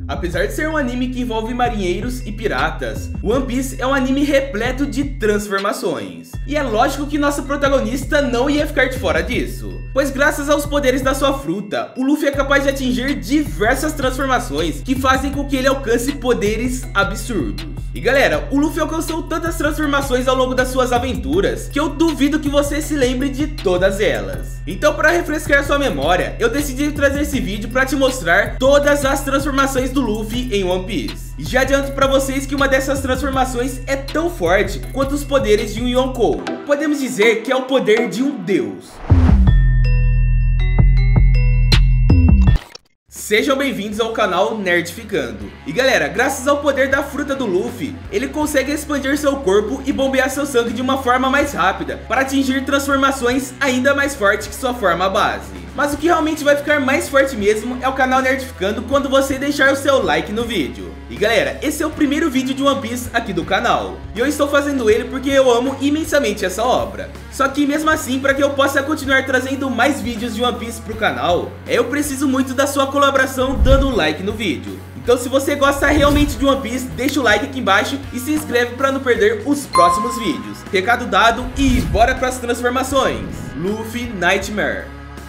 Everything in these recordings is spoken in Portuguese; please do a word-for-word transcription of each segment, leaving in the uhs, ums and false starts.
Apesar de ser um anime que envolve marinheiros e piratas, One Piece é um anime repleto de transformações. E é lógico que nosso protagonista não ia ficar de fora disso, pois graças aos poderes da sua fruta, o Luffy é capaz de atingir diversas transformações que fazem com que ele alcance poderes absurdos. E galera, o Luffy alcançou tantas transformações ao longo das suas aventuras que eu duvido que você se lembre de todas elas. Então, para refrescar sua memória, eu decidi trazer esse vídeo para te mostrar todas as transformações do Luffy em One Piece. E já adianto para vocês que uma dessas transformações é tão forte quanto os poderes de um Yonkou. Podemos dizer que é o poder de um deus. Sejam bem-vindos ao canal Nerdificando. E galera, graças ao poder da fruta do Luffy, ele consegue expandir seu corpo e bombear seu sangue de uma forma mais rápida, para atingir transformações ainda mais fortes que sua forma base. Mas o que realmente vai ficar mais forte mesmo é o canal Nerdificando quando você deixar o seu like no vídeo. E galera, esse é o primeiro vídeo de One Piece aqui do canal, e eu estou fazendo ele porque eu amo imensamente essa obra. Só que mesmo assim, para que eu possa continuar trazendo mais vídeos de One Piece pro canal, eu preciso muito da sua colaboração dando um like no vídeo. Então se você gosta realmente de One Piece, deixa o like aqui embaixo e se inscreve para não perder os próximos vídeos. Recado dado e bora para as transformações. Luffy Nightmare.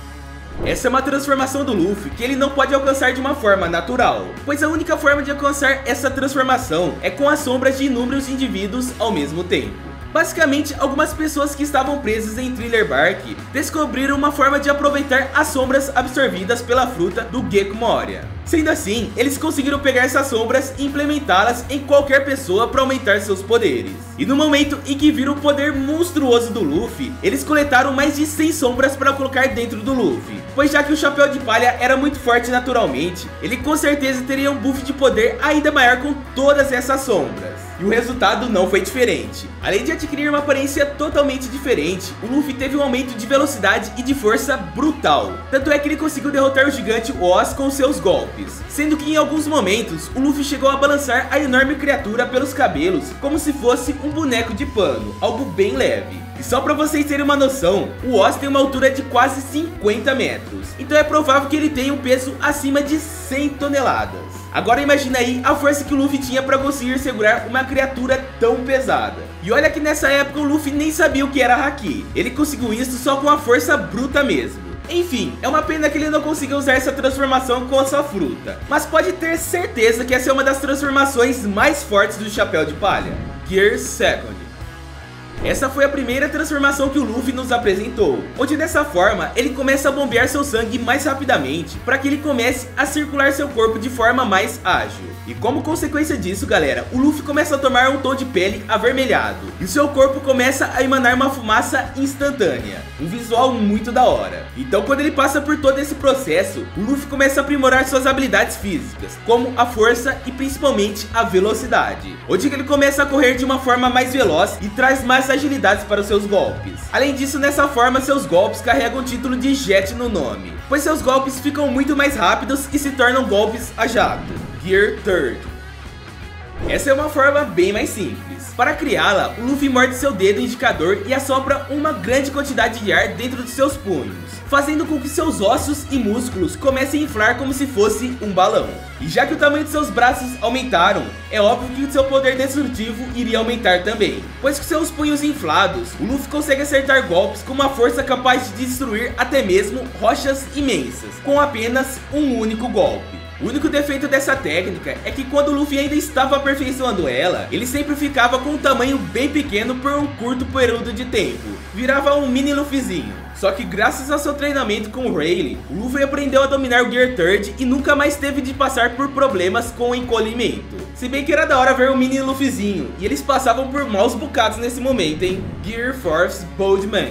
Essa é uma transformação do Luffy que ele não pode alcançar de uma forma natural, pois a única forma de alcançar essa transformação é com as sombras de inúmeros indivíduos ao mesmo tempo. Basicamente, algumas pessoas que estavam presas em Thriller Bark descobriram uma forma de aproveitar as sombras absorvidas pela fruta do Gecko Moria. Sendo assim, eles conseguiram pegar essas sombras e implementá-las em qualquer pessoa para aumentar seus poderes. E no momento em que viram o poder monstruoso do Luffy, eles coletaram mais de cem sombras para colocar dentro do Luffy, pois já que o Chapéu de Palha era muito forte naturalmente, ele com certeza teria um buff de poder ainda maior com todas essas sombras. E o resultado não foi diferente. Além de adquirir uma aparência totalmente diferente, o Luffy teve um aumento de velocidade e de força brutal. Tanto é que ele conseguiu derrotar o gigante Oz com seus golpes, sendo que em alguns momentos o Luffy chegou a balançar a enorme criatura pelos cabelos como se fosse um boneco de pano, algo bem leve. E só pra vocês terem uma noção, o Oz tem uma altura de quase cinquenta metros, então é provável que ele tenha um peso acima de cem toneladas. Agora imagina aí a força que o Luffy tinha para conseguir segurar uma criatura tão pesada. E olha que nessa época o Luffy nem sabia o que era Haki, ele conseguiu isso só com a força bruta mesmo. Enfim, é uma pena que ele não conseguiu usar essa transformação com a sua fruta, mas pode ter certeza que essa é uma das transformações mais fortes do Chapéu de Palha. Gear Second. Essa foi a primeira transformação que o Luffy nos apresentou, onde dessa forma ele começa a bombear seu sangue mais rapidamente para que ele comece a circular seu corpo de forma mais ágil. E como consequência disso, galera, o Luffy começa a tomar um tom de pele avermelhado e seu corpo começa a emanar uma fumaça instantânea, um visual muito da hora. Então quando ele passa por todo esse processo, o Luffy começa a aprimorar suas habilidades físicas, como a força e principalmente a velocidade, onde ele começa a correr de uma forma mais veloz e traz mais agilidades para os seus golpes. Além disso, nessa forma seus golpes carregam o título de Jet no nome, pois seus golpes ficam muito mais rápidos e se tornam golpes a jato. Gear Third. Essa é uma forma bem mais simples. Para criá-la, o Luffy morde seu dedo indicador e assopra uma grande quantidade de ar dentro de seus punhos, fazendo com que seus ossos e músculos comecem a inflar como se fosse um balão. E já que o tamanho de seus braços aumentaram, é óbvio que o seu poder destrutivo iria aumentar também, pois com seus punhos inflados, o Luffy consegue acertar golpes com uma força capaz de destruir até mesmo rochas imensas, com apenas um único golpe. O único defeito dessa técnica é que quando o Luffy ainda estava aperfeiçoando ela, ele sempre ficava com um tamanho bem pequeno por um curto período de tempo, virava um mini Luffyzinho. Só que graças ao seu treinamento com o Rayleigh, o Luffy aprendeu a dominar o Gear Third e nunca mais teve de passar por problemas com o encolhimento. Se bem que era da hora ver um mini Luffyzinho, e eles passavam por maus bocados nesse momento, hein? Gear Fourth Bold Man.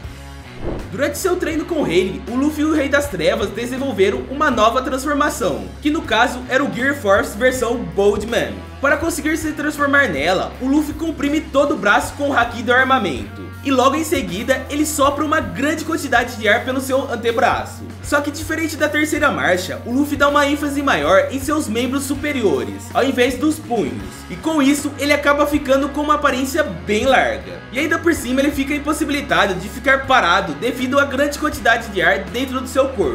Durante seu treino com Rayleigh, o Luffy e o Rei das Trevas desenvolveram uma nova transformação, que no caso era o Gear Force versão Bold Man. Para conseguir se transformar nela, o Luffy comprime todo o braço com o Haki do armamento, e logo em seguida ele sopra uma grande quantidade de ar pelo seu antebraço. Só que diferente da terceira marcha, o Luffy dá uma ênfase maior em seus membros superiores, ao invés dos punhos, e com isso ele acaba ficando com uma aparência bem larga. E ainda por cima ele fica impossibilitado de ficar parado devido à grande quantidade de ar dentro do seu corpo.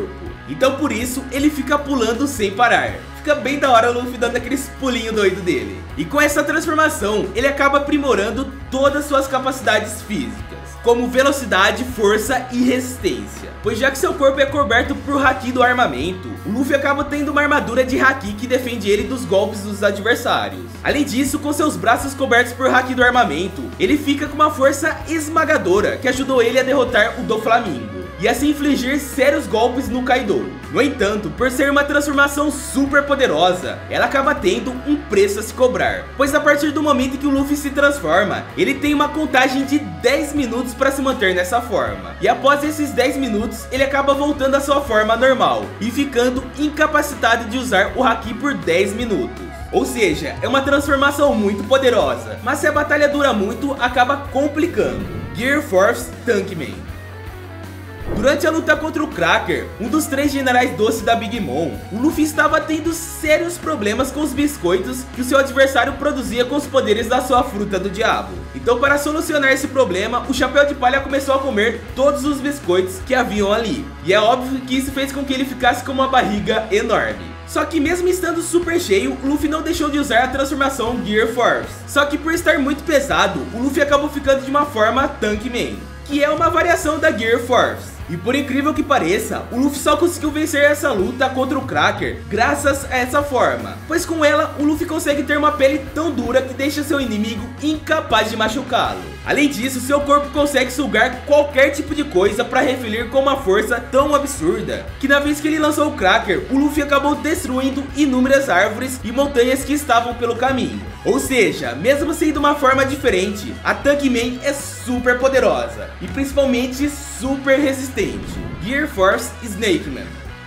Então por isso ele fica pulando sem parar. Fica bem da hora o Luffy dando aqueles pulinhos doido dele. E com essa transformação, ele acaba aprimorando todas as suas capacidades físicas, como velocidade, força e resistência. Pois já que seu corpo é coberto por haki do armamento, o Luffy acaba tendo uma armadura de haki que defende ele dos golpes dos adversários. Além disso, com seus braços cobertos por haki do armamento, ele fica com uma força esmagadora que ajudou ele a derrotar o Doflamingo e assim infligir sérios golpes no Kaido. No entanto, por ser uma transformação super poderosa, ela acaba tendo um preço a se cobrar, pois a partir do momento que o Luffy se transforma, ele tem uma contagem de dez minutos para se manter nessa forma, e após esses dez minutos, ele acaba voltando à sua forma normal, e ficando incapacitado de usar o haki por dez minutos. Ou seja, é uma transformação muito poderosa, mas se a batalha dura muito, acaba complicando. Gear Force Tankman. Durante a luta contra o Cracker, um dos três generais doce da Big Mom, o Luffy estava tendo sérios problemas com os biscoitos que o seu adversário produzia com os poderes da sua fruta do diabo. Então, para solucionar esse problema, o Chapéu de Palha começou a comer todos os biscoitos que haviam ali. E é óbvio que isso fez com que ele ficasse com uma barriga enorme. Só que mesmo estando super cheio, o Luffy não deixou de usar a transformação Gear Force. Só que por estar muito pesado, o Luffy acabou ficando de uma forma Tankman, que é uma variação da Gear Force. E por incrível que pareça, o Luffy só conseguiu vencer essa luta contra o Cracker graças a essa forma, pois com ela o Luffy consegue ter uma pele tão dura que deixa seu inimigo incapaz de machucá-lo. Além disso, seu corpo consegue sugar qualquer tipo de coisa para refilir com uma força tão absurda, que na vez que ele lançou o Cracker, o Luffy acabou destruindo inúmeras árvores e montanhas que estavam pelo caminho. Ou seja, mesmo sendo uma forma diferente, a Tankman é super poderosa e principalmente super resistente. Gear Force Snakeman.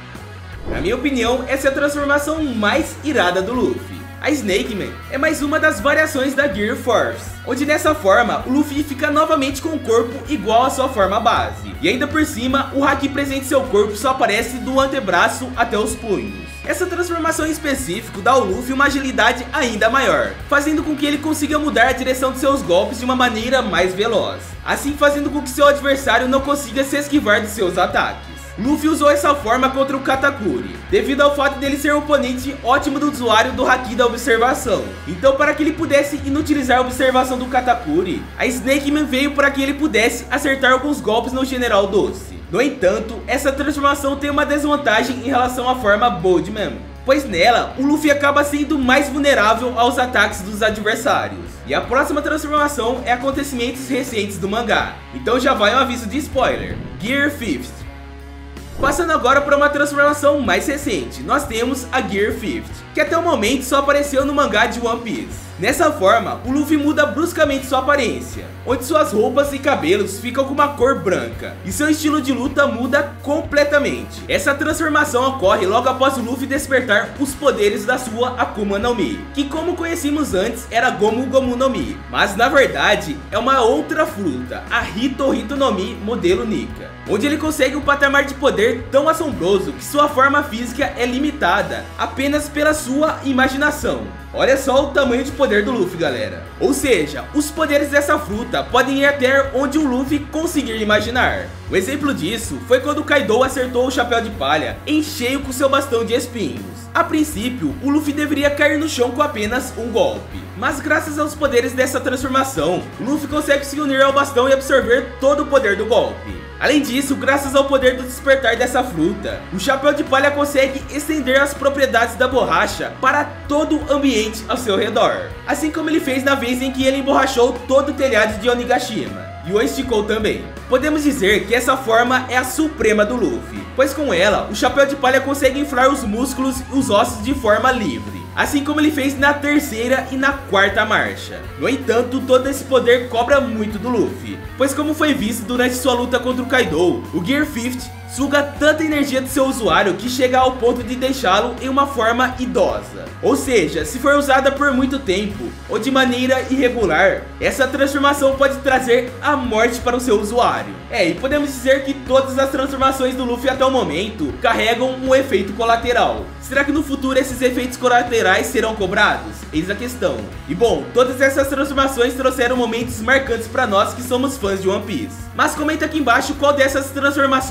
Na minha opinião, essa é a transformação mais irada do Luffy. A Snakeman é mais uma das variações da Gear Force, onde dessa forma o Luffy fica novamente com o corpo igual à sua forma base. E ainda por cima, o haki presente em seu corpo só aparece do antebraço até os punhos. Essa transformação em específico dá ao Luffy uma agilidade ainda maior, fazendo com que ele consiga mudar a direção de seus golpes de uma maneira mais veloz, assim fazendo com que seu adversário não consiga se esquivar de seus ataques. Luffy usou essa forma contra o Katakuri, devido ao fato dele ser um oponente ótimo do usuário do haki da observação. Então, para que ele pudesse inutilizar a observação do Katakuri, a Snakeman veio para que ele pudesse acertar alguns golpes no General Doce. No entanto, essa transformação tem uma desvantagem em relação à forma Boldman, pois nela, o Luffy acaba sendo mais vulnerável aos ataques dos adversários. E a próxima transformação é acontecimentos recentes do mangá, então já vai um aviso de spoiler. Gear Fifth. Passando agora para uma transformação mais recente, nós temos a Gear Fifth, que até o momento só apareceu no mangá de One Piece. Nessa forma, o Luffy muda bruscamente sua aparência, onde suas roupas e cabelos ficam com uma cor branca, e seu estilo de luta muda completamente. Essa transformação ocorre logo após o Luffy despertar os poderes da sua Akuma no Mi, que como conhecíamos antes era Gomu Gomu no Mi, mas na verdade é uma outra fruta, a Hito Hito no Mi modelo Nika, onde ele consegue um patamar de poder tão assombroso que sua forma física é limitada apenas pela sua imaginação. Olha só o tamanho de poder do Luffy, galera. Ou seja, os poderes dessa fruta podem ir até onde o Luffy conseguir imaginar. O exemplo disso foi quando o Kaido acertou o Chapéu de Palha em cheio com seu bastão de espinhos. A princípio, o Luffy deveria cair no chão com apenas um golpe, mas graças aos poderes dessa transformação, o Luffy consegue se unir ao bastão e absorver todo o poder do golpe. Além disso, graças ao poder do despertar dessa fruta, o Chapéu de Palha consegue estender as propriedades da borracha para todo o ambiente ao seu redor, assim como ele fez na vez em que ele emborrachou todo o telhado de Onigashima, e o esticou também. Podemos dizer que essa forma é a suprema do Luffy, pois com ela, o Chapéu de Palha consegue inflar os músculos e os ossos de forma livre, assim como ele fez na terceira e na quarta marcha. No entanto, todo esse poder cobra muito do Luffy, pois como foi visto durante sua luta contra o Kaido, o Gear Fifth suga tanta energia do seu usuário que chega ao ponto de deixá-lo em uma forma idosa. Ou seja, se for usada por muito tempo ou de maneira irregular, essa transformação pode trazer a morte para o seu usuário. É, e podemos dizer que todas as transformações do Luffy até o momento carregam um efeito colateral. Será que no futuro esses efeitos colaterais serão cobrados? Eis a questão. E bom, todas essas transformações trouxeram momentos marcantes para nós que somos fãs de One Piece. Mas comenta aqui embaixo qual dessas transformações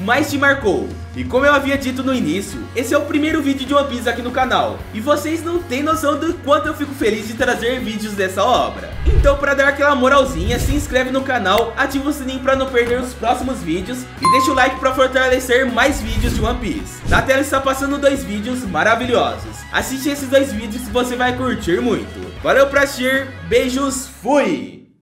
mais te marcou? E como eu havia dito no início, esse é o primeiro vídeo de One Piece aqui no canal, e vocês não têm noção do quanto eu fico feliz de trazer vídeos dessa obra. Então, para dar aquela moralzinha, se inscreve no canal, ativa o sininho para não perder os próximos vídeos e deixa o like para fortalecer mais vídeos de One Piece. Na tela está passando dois vídeos maravilhosos. Assiste esses dois vídeos que você vai curtir muito. Valeu por assistir, beijos, fui!